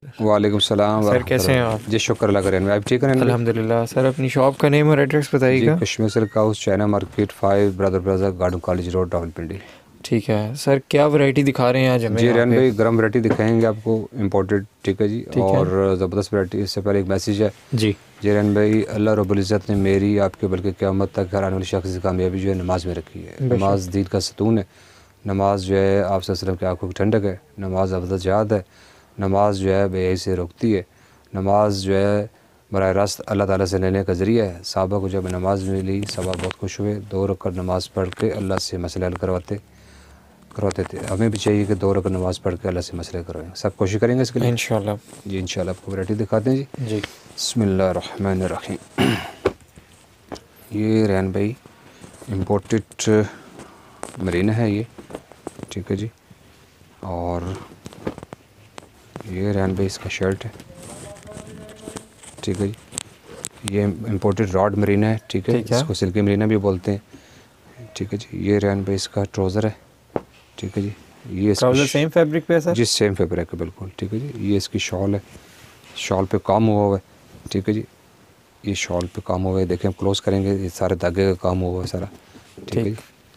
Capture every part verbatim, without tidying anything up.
वालेकुम सलाम सर कैसे हैं आप? जी शुक्र अल्लाह करें आप ठीक हैं? अल्हम्दुलिल्लाह। सर अपनी शॉप का नेम और एड्रेस जी बताइएगा। Kashmir silk house China market five brother plaza garden college road Rawalpindi. ठीक है सर, क्या वैरायटी दिखा रहे हैं आज हमें जी यहाँ रेन पे? भाई गर्म वैरायटी दिखाएंगे आपको इम्पोर्टेड, ठीक है जी, ठीक है और ज़बरदस्त वैरायटी। इससे पहले एक मैसेज है जी। जी रेन भाई, अल्लाह रब्बुल इज़्ज़त ने मेरी आपके बल्कि क़यामत तक हर आने वाली शख्स की कामयाबी जो है नमाज में रखी है। बेशक। नमाज दीन का सतून है। नमाज जो है आप सल्लल्लाहु अलैहि वसल्लम की आंखों की ठंडक है। नमाज अफज़ल जहाद है। नमाज जो है बेहयाई से रोकती है। नमाज जो है बराह रास्त अल्लाह ताला से लेने का ज़रिया है। साहबा को जब नमाज मिली साहबा बहुत खुश हुए, दो रकात नमाज़ पढ़ के अल्लाह से मसले हल करवाते करवाते थे। हमें भी चाहिए कि दो रकात नमाज़ पढ़ के अल्लाह से मसले करवाएं। सब कोशिश करेंगे इसके लिए इंशाल्लाह। जी। इंशाल्लाह आपको वैरायटी दिखाते हैं जी। जी बिस्मिल्लाहिर्रहमानिर्रहीम। ये रैन भाई इम्पोर्टेड मरीना है ये, ठीक है जी। और ये रैन भाई इसका शर्ट है, ठीक है जी। ये इम्पोर्टेड रॉड मरीना है, ठीक है, ठीक है। इसको सिल्की मरीना भी बोलते हैं, ठीक है जी। ये रैन भाई इसका ट्राउज़र है, ठीक है जी। ये इसकी ट्राउज़र सेम फैब्रिक पे है सर? जी सेम फैब्रिक है बिल्कुल, ठीक है जी। ये इसकी शॉल है, शॉल पे काम हुआ हुआ है, ठीक है जी। ये शॉल पे काम हुआ है, देखें हम क्लोज करेंगे, ये सारे धागे का काम हुआ है सारा, ठीक है ठीक। जी।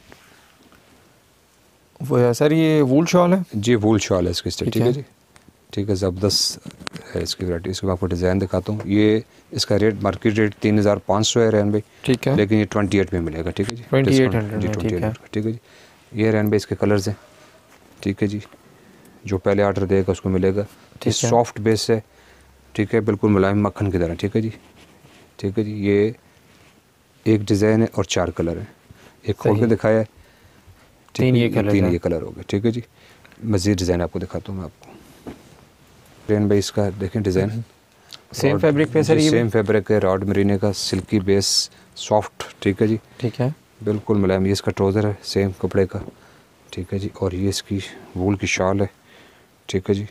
वो है सर, ये वूल शॉल है? जी वूल शॉल है इसकी, ठीक ठीक है है। जी। ठीक है, ज़बरदस्त है इसकी वैरायटी। इसको मैं आपको डिज़ाइन दिखाता हूँ। ये इसका रेट मार्केट रेट तीन हज़ार पाँच सौ है रैन भाई, ठीक है। लेकिन ये ट्वेंटी एट में मिलेगा, ठीक है जी। ट्वेंटी एट डिस्काउंट हंड्रेड जी में, ट्वेंटी ठीक एट है। का, ठीक है जी। ये रैन भाई इसके कलर्स हैं, ठीक है जी। जो पहले आर्डर देगा उसको मिलेगा। ये ठीक है। सॉफ्ट बेस है, ठीक है, बिल्कुल मुलायम मक्खन की तरह, ठीक है जी। ठीक है जी। ये एक डिज़ाइन है और चार कलर हैं। एक खोल के सही। दिखाया है, ठीक तीन है ये जी। कलर तीन है। ये कलर हो गए, ठीक है जी। मज़ीद डिज़ाइन आपको दिखाता हूँ मैं आपको। रैन भाई इसका देखें डिज़ाइन, सेम फैब्रिक पे सर जी ये भी? सेम फैब्रिक है, रॉड मरीने का, सिल्की बेस, सॉफ्ट, ठीक है जी, ठीक है। बिल्कुल मुलायम। ये इसका ट्राउज़र है सेम कपड़े का, ठीक है जी। और ये इसकी वूल की शॉल है, ठीक है जी।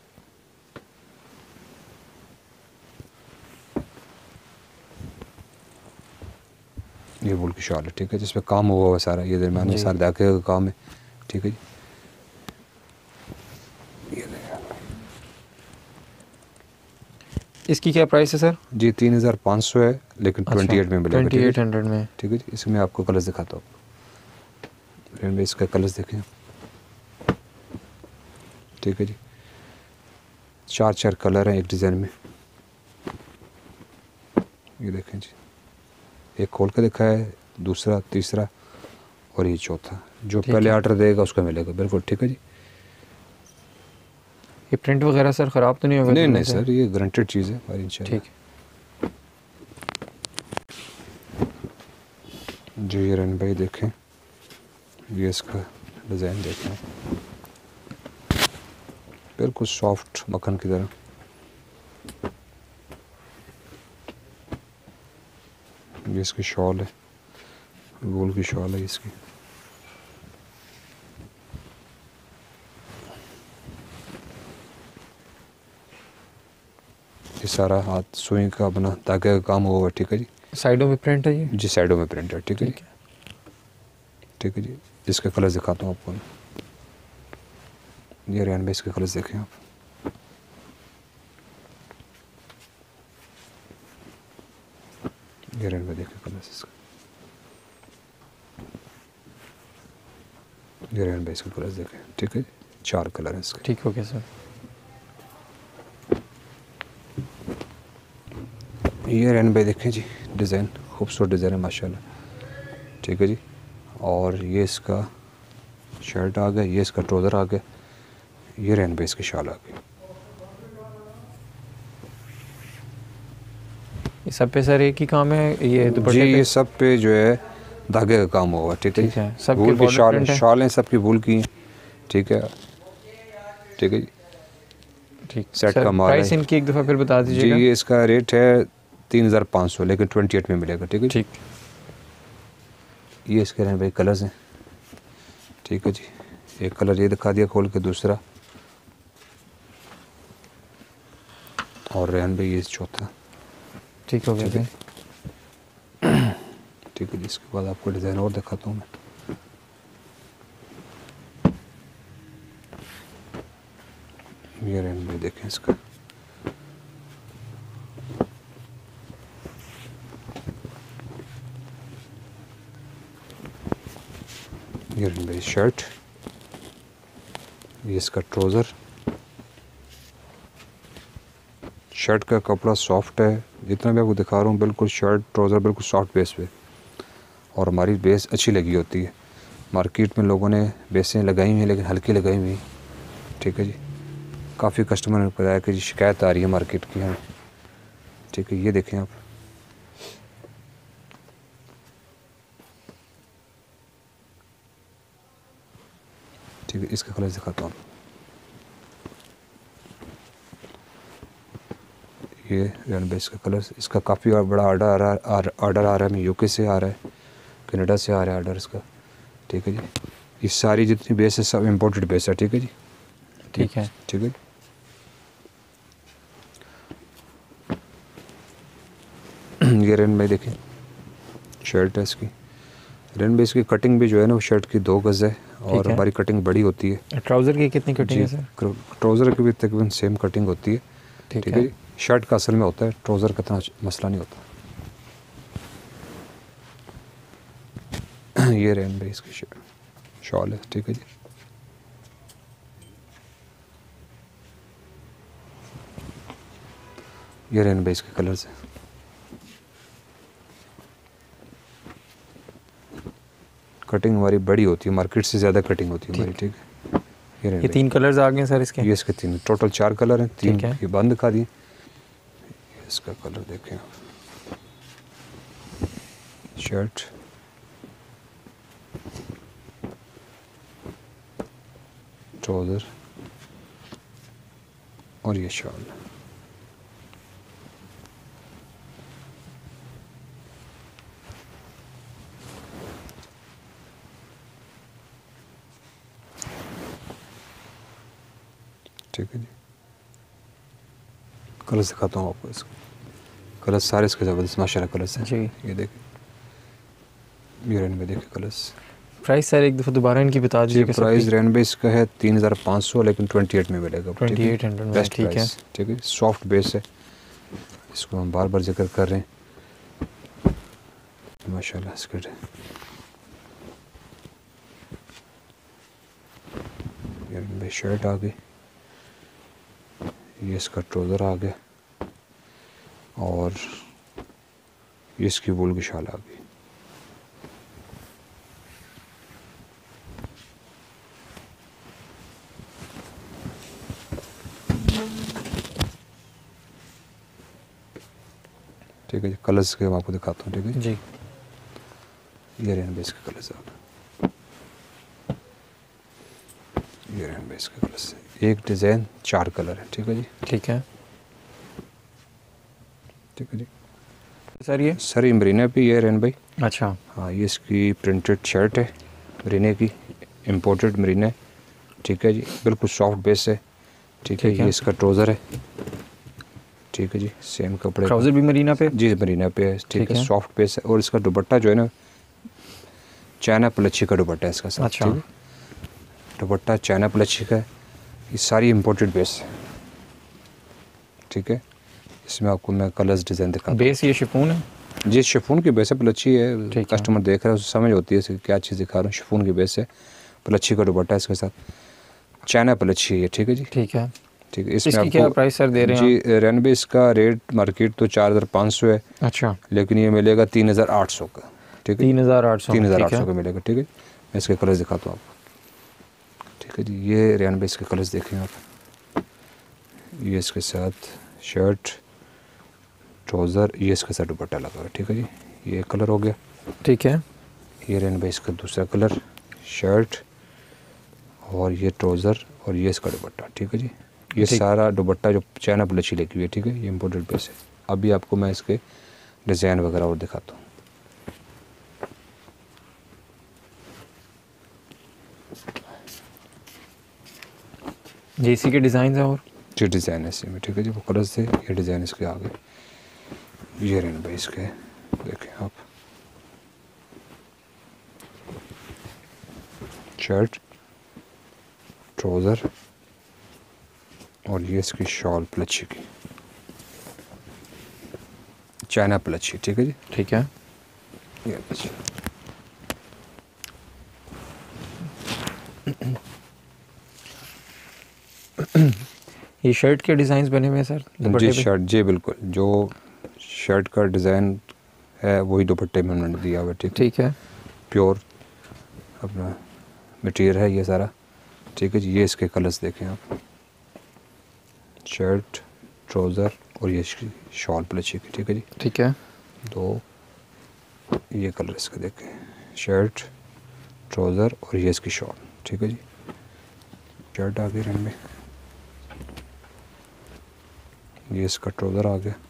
ये वूल की शॉल है, ठीक है, जिसपे काम हुआ हुआ है सारा, ये दरम्यान में जी। सारे धागे का काम है, ठीक है जी। ये इसकी क्या प्राइस है सर? जी तीन हज़ार पाँच सौ है, लेकिन ट्वेंटी अच्छा, एट में मिलेगा, ट्वेंटी ठीक है एट जी। हंड्रेड में। ठीक है जी। इसमें आपको कलर्स दिखाता हूँ। रैन भाई इसका कलर्स देखें, ठीक है जी। चार चार कलर हैं एक डिज़ाइन में, ये देखें जी। एक खोल के दिखा है, दूसरा, तीसरा और ये चौथा। जो ठीक पहले है। ऑर्डर देगा उसको मिलेगा, बिल्कुल, ठीक है जी। ये प्रिंट वगैरह सर ख़राब तो नहीं होगा नहीं धुलने नहीं से? सर, ये गारंटेड चीज़ है हमारी इंशाल्लाह। ठीक है। जो ये रन भाई देखें, ये इसका डिज़ाइन देखें, बिल्कुल सॉफ्ट मक्खन की तरह। ये इसकी शॉल है, वूल की शॉल है इसकी। ये सारा हाथ सुई का बना धागे का काम हुआ हुआ है, ठीक है जी। साइडों में प्रिंट है ये? जी साइडों में प्रिंट है, ठीक है जी। ठीक है। ठीक है जी। इसके कलर्स दिखाता हूँ आपको। ये रैन में इसके कलर्स देखें आप, ये रैन में देखें कलर्स इसका, ये रैन में इसके कलर्स देखें, ठीक है। चार कलर हैं इसके। ठीक हो गया सर। ये रैन भाई देखें जी, डिज़ाइन खूबसूरत डिज़ाइन है माशाल्लाह, ठीक है जी। और ये इसका शर्ट आ गया, ये इसका ट्राउज़र आ गया, ये रैन भाई इसकी शॉल आ गई। ये सब पे सर एक ही काम है ये जी दुपट्टे ये पे? सब पे जो है धागे का काम हुआ, ठीक है ठीक जी। है। सब के वूल की बॉर्डर शॉल प्रिंट है? शॉल हैं सबकी वूल की हैं, ठीक है, ठीक है जी। ठीक। सेट सर का माल प्राइस है इनकी एक दफ़ा फिर बता जी। दीजिएगा। ये इसका रेट है तीन हज़ार पाँच सौ, लेकिन ट्वेंटी एट में मिलेगा, ठीक है जी। ठीक। ये इसके रैन भाई कलर्स हैं, ठीक है जी। एक कलर ये दिखा दिया खोल के, दूसरा, और रैन भाई ये चौथा, ठीक हो गया ठीक है। जी। ठीक है जी। इसके बाद आपको डिज़ाइन और दिखाता हूँ मैं। ये रैन भाई देखें इसका, ये रन भाई शर्ट, ये इसका ट्राउज़र। शर्ट का कपड़ा सॉफ्ट है, जितना भी आपको दिखा रहा हूँ बिल्कुल शर्ट ट्राउज़र बिल्कुल सॉफ्ट बेस पे, और हमारी बेस अच्छी लगी होती है। मार्केट में लोगों ने बेसें लगाई हुई हैं लेकिन हल्की लगाई हुई, ठीक है जी। काफ़ी कस्टमर ने बताया कि जी शिकायत आ रही है मार्केट की हमें, ठीक है। ये देखें आप, ठीक है। इसका कलर दिखाता हूँ, ये रन बेस का कलर। इसका काफ़ी बड़ा ऑर्डर आ रहा है, ऑर्डर आ रहा है, यूके से आ रहा है, कनाडा से आ रहा है ऑर्डर इसका, ठीक है जी। ये सारी जितनी बेस है सब इम्पोर्टेड बेस है, ठीक है जी। ठीक है, ठीक है। ये रेन में देखें शर्ट है इसकी। रेन में इसकी कटिंग भी जो है ना वो शर्ट की दो गज़ है, और है। हमारी कटिंग बड़ी होती है। ट्राउज़र की कितनी कटिंग है सर? ट्राउज़र की भी तकरीबन सेम कटिंग होती है, ठीक ठीक है। है जी। शर्ट का असल में होता है, ट्राउज़र का इतना मसला नहीं होता। ये रेन में इसकी शॉल है, ठीक है जी। ये रेन बेस के कलर्स हैं। कटिंग हमारी बड़ी होती है, मार्केट से ज़्यादा कटिंग होती है हमारी, ठीक है। ये, ये तीन कलर्स आ गए सर इसके? ये इसके तीन, टोटल चार कलर हैं, तीन ठीक है। ये बंद दिखा दिए। इसका कलर देखें, शर्ट, ट्राउज़र और ये शॉल। ठीक है जी। कलर्स दिखाता हूँ आपको इसको, कलर्स सारे इसके ज़बरदस्त माशाल्लाह कलर्स हैं जी। ये देखें, ये रेन में देखें कलर्स। प्राइस सर एक दफ़ा दोबारा इनकी बता जी दीजिए। प्राइस रेन बेस का है तीन हज़ार पाँच सौ, लेकिन ट्वेंटी एट में मिलेगा, ट्वेंटी एट हंड्रेड में, बेस्ट ठीक है। प्राइस, ठीक है। सॉफ्ट बेस है, इसको हम बार बार जिक्र कर रहे हैं माशाल्लाह इसके। ये शर्ट आ गई, ये इसका ट्राउज़र आ गया, और ये इसकी वूल की शाल आ गई। ठीक है जी। कलर्स के मैं आपको दिखाता हूँ, ठीक है जी। ये रेन बेस के कलर्स आ गए, ये रेन बेस के कलर्स, एक डिज़ाइन चार कलर है, ठीक है जी। ठीक है, ठीक है जी। सर ये सर ये मरीना पे ये रेन भाई। अच्छा, हाँ, ये इसकी प्रिंटेड शर्ट है मरीने की, इम्पोर्टेड मरीना है, ठीक है जी। बिल्कुल सॉफ्ट बेस है, ठीक है। ये इसका ट्राउज़र है, ठीक है जी। सेम कपड़े, ट्राउज़र भी मरीना पे? जी मरीना पे है, ठीक है। सॉफ्ट बेस है, और इसका दुपट्टा जो है ना चाइना पलच्छी का दुपट्टा है इसका साथ, अच्छा। ठीक है। दुपट्टा चाइना पलच्छी का है, ये सारी इम्पोर्टेड बेस है, ठीक है। इसमें आपको मैं कलर्स डिज़ाइन दिखा। बेस ये शिफॉन है? जी शिफॉन की बेस है, पलच्छी है। कस्टमर देख रहा है उसे समझ होती है क्या चीज़ दिखा रहा हूँ। शिफॉन की बेस है, पलच्छी का दुपट्टा है इसके साथ, चाइना पलच्छी है, ठीक है जी। ठीक है, ठीक है। इसमें इसकी क्या प्राइस सर दे रहे हैं? जी रेनबे इसका रेट मार्केट तो चार हज़ार पाँच सौ है, अच्छा, लेकिन ये मिलेगा तीन हज़ार आठ सौ का, ठीक है। तीन हज़ार आठ सौ तीन हज़ार आठ सौ का मिलेगा, ठीक है। मैं इसके कलर्स दिखाता हूँ आपको, ठीक है जी। ये रेनबे इसके कलर्स देखें आप, ये इसके साथ शर्ट, ट्राउज़र, ये इसके साथ दुपट्टा लगा हुआ है, ठीक है जी। ये कलर हो गया, ठीक है। ये रेनबे इसका दूसरा कलर, शर्ट और ये ट्राउज़र और ये इसका दुपट्टा, ठीक है जी। ये सारा दुपट्टा जो चाइना पलच्छी लगी हुई है, ठीक है। ये इम्पोर्टेड पीस है। अभी आपको मैं इसके डिज़ाइन वगैरह और दिखाता हूँ। जी इसी के डिज़ाइन है, और जी डिज़ाइन है इसी में, ठीक है जी। वो कलर्स थे, ये डिज़ाइन इसके आ गए। ये रेन भाई इसके देखें आप, शर्ट, ट्राउज़र और ये इसकी शॉल पलच्छी की, चाइना पलच्छी, ठीक है जी। ठीक है। ये पलच्छी, ये शर्ट के डिज़ाइन बने हुए हैं सर जी दुपट्टे पे? शर्ट, जी बिल्कुल, जो शर्ट का डिज़ाइन है वही दुपट्टे में उन्होंने दिया हुआ है। ठीक है, ठीक है, प्योर अपना मटेरियल है ये सारा। ठीक है जी, ये इसके कलर्स देखें आप, शर्ट, ट्राउज़र और ये इसकी शॉल प्लची की। ठीक है जी, ठीक है, दो ये कलर इसके देखें, शर्ट, ट्राउज़र और ये इसकी शॉल। ठीक है जी, शर्ट आ गई रंग में, ये इसका ट्राउज़र आ गया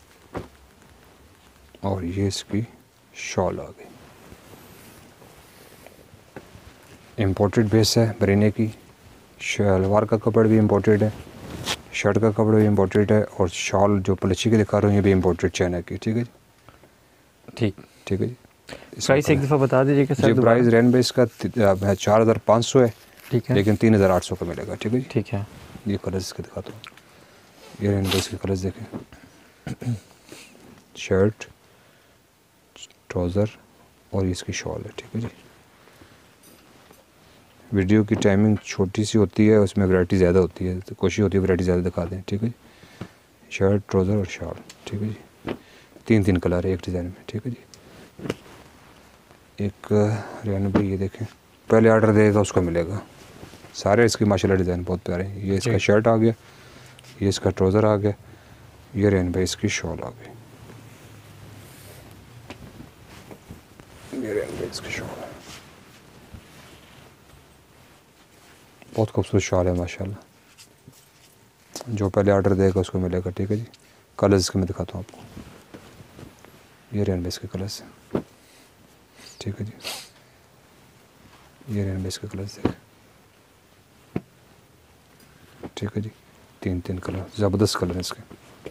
और ये इसकी शॉल आ गई। इम्पोर्टेड बेस है बरीने की, शलवार का कपड़ा भी इम्पोर्टेड है, शर्ट का कपड़ा भी इम्पोर्टेड है और शॉल जो प्लची के दिखा रहा हूँ ये भी इम्पोर्टेड चाइना की। ठीक है जी, ठीक। ठीक है जी। प्राइस एक दफ़ा बता दीजिए कि जी सर प्राइस रेन बेस का चार हज़ार पाँच सौ है, ठीक है, लेकिन तीन हज़ार आठ सौ का मिलेगा। ठीक है जी, ठीक है, ये कलर्स इसके दिखाता हूँ, ये रेन बेस के कलर्स देखें, शर्ट, ट्राउज़र और ये इसकी शॉल है। ठीक है जी, वीडियो की टाइमिंग छोटी सी होती है, उसमें वैरायटी ज़्यादा होती है, तो कोशिश होती है वैरायटी ज़्यादा दिखा दें। ठीक है जी, शर्ट, ट्राउज़र और शॉल। ठीक है जी, तीन तीन कलर है एक डिज़ाइन में। ठीक है जी, एक रेन भाई ये देखें, पहले ऑर्डर देगा उसको मिलेगा। सारे इसकी माशाल्लाह डिज़ाइन बहुत प्यारे हैं। ये इसका शर्ट आ गया, ये इसका ट्राउज़र आ गया, ये रेन भाई इसकी शॉल आ गई, ये रेन भाई इसकी शॉल है, बहुत खूबसूरत शॉल है माशाल्लाह। जो पहले ऑर्डर देगा उसको मिलेगा। ठीक है जी, कलर्स के मैं दिखाता हूँ आपको, ये रेन बेस के कलर्स हैं। ठीक है जी, ये रेन बेस के कलर्स देखें। ठीक है जी, तीन तीन कलर, ज़बरदस्त कलर है इसके।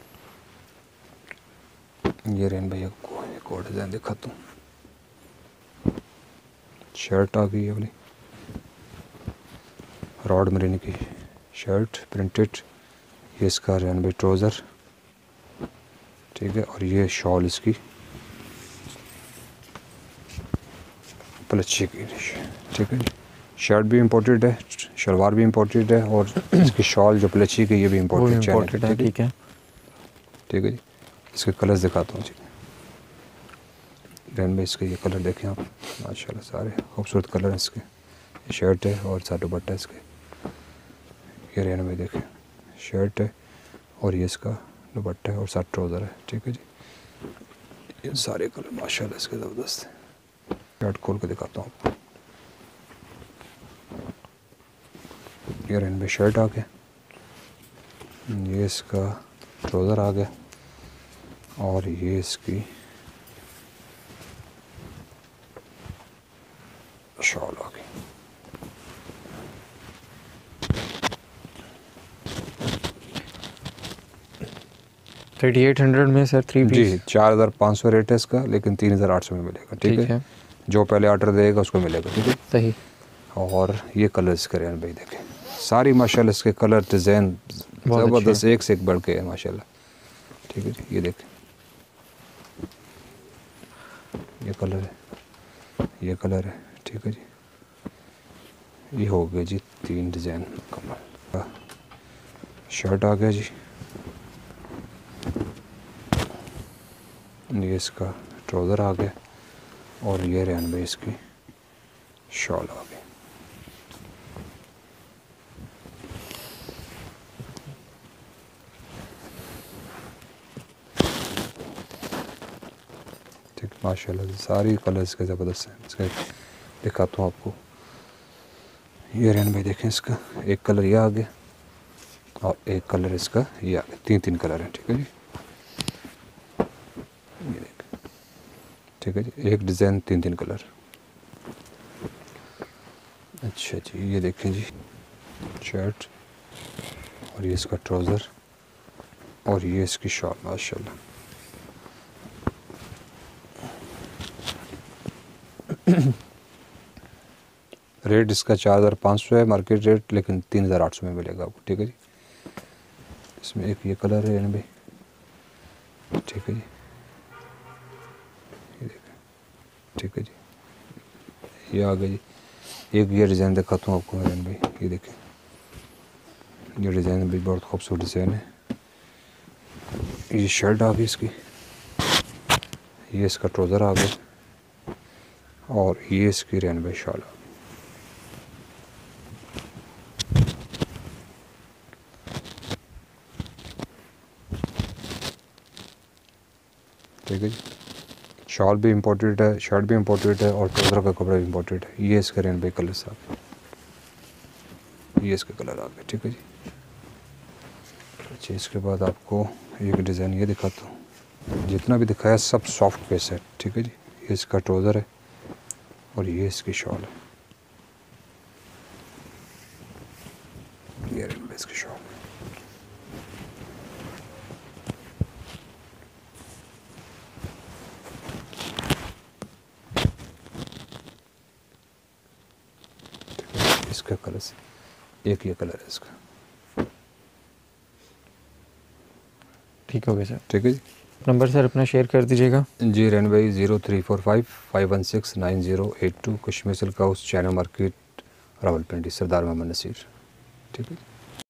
ये रेन भैया को एक और डिज़ाइन दिखाता हूँ, शर्ट आ गई है वाली रॉड मरीन की शर्ट प्रिंटेड, ये इसका रेन भाई ट्राउज़र। ठीक है, और ये शॉल इसकी प्लची की। ठीक है जी, शर्ट भी इम्पोर्टेड है, शलवार भी इम्पोर्टेड है और इसकी शॉल जो प्लची की ये भी वो इम्पोर्टेड इम्पोर्टेड है। ठीक है, ठीक है जी, इसके कलर्स दिखाता हूँ जी। रेन में इसके ये कलर देखें आप, माशाल्लाह सारे खूबसूरत कलर हैं इसके। ये शर्ट है और साथ दुपट्टा है इसके। ये रेन में देखें, शर्ट है और ये इसका दुपट्टा है और साथ ट्राउज़र है। ठीक है जी, ये सारे कलर माशाल्लाह इसके ज़बरदस्त है। शर्ट खोल के दिखाता हूँ आपको, ये रेन में शर्ट आ गया, ये इसका ट्राउज़र आ गया और ये इसकी शॉल आ गई। थर्टी एट हंड्रेड में सर थ्री पीस? जी, चार हज़ार पाँच सौ रेट है इसका, लेकिन तीन हज़ार आठ सौ में मिलेगा। ठीक है? है जो पहले ऑर्डर देगा उसको मिलेगा। ठीक है, सही। और ये कलर इसके रेन भाई देखें, सारी माशाल्लाह इसके कलर डिज़ाइन ज़बरदस्त, एक से एक बढ़ के है माशाल्लाह। ठीक है जी, ये देखें, ये कलर है, ये कलर है। ठीक है जी, ये हो गया जी तीन डिज़ाइन मुकम्मल। शर्ट आ गया जी, ये इसका ट्राउज़र आ गया और ये रेन भाई इसकी शॉल आ गई। ठीक, माशाल्लाह सारी कलर्स के ज़बरदस्त हैं। इसका दिखाता हूँ आपको, ये रेन भाई देखें, इसका एक कलर ये आ गया और एक कलर इसका ये आ गया, तीन तीन कलर हैं। ठीक है जी, ये देखें। ठीक है जी, एक डिज़ाइन तीन तीन कलर। अच्छा जी, ये देखें जी, शर्ट और ये इसका ट्राउज़र और ये इसकी शॉल माशाल्लाह। रेट इसका चार हज़ार पाँच सौ है मार्केट रेट, लेकिन तीन हज़ार आठ सौ में मिलेगा आपको। ठीक है जी, इसमें एक ये कलर है भाई। ठीक है जी, ये देखें। ठीक है जी, ये आ गया जी, एक ये डिज़ाइन दिखाता हूँ आपको रैन भाई, ये देखें, ये डिज़ाइन भी बहुत खूबसूरत डिज़ाइन है। ये शर्ट आ गई इसकी, ये इसका ट्राउज़र आ गया और ये इसकी रेनबे शाल आ गई। ठीक है जी, शॉल भी इम्पोर्टेड है, शर्ट भी इम्पोर्टेड है और ट्राउज़र का कपड़ा भी इम्पोर्टेड है। ये इसका रेनबे कलर साहब, ये इसके कलर आ गए। ठीक है जी। अच्छा, इसके बाद आपको एक डिज़ाइन ये दिखाता हूँ। जितना भी दिखाया सब सॉफ्ट बेस है। ठीक है जी। ये इसका ट्राउज़र है और ये इसकी शॉल है। ये रेनबे इसकी शॉल है। इसका कलर से एक ये कलर है इसका। ठीक हो गया सर। ठीक है जी। नंबर सर अपना शेयर कर दीजिएगा। जी रेन भाई zero three four five five one six nine zero eight two, Kashmir silk house, China market, Rawalpindi, Sardar Mohammad Naseer. ठीक है।